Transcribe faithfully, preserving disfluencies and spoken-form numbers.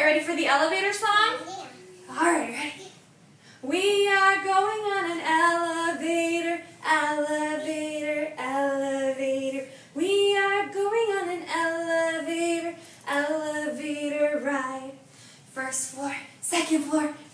ready for the elevator song? Yeah. Alright, ready? We are going on an elevator, elevator, elevator. We are going on an elevator, elevator ride. First floor, second floor,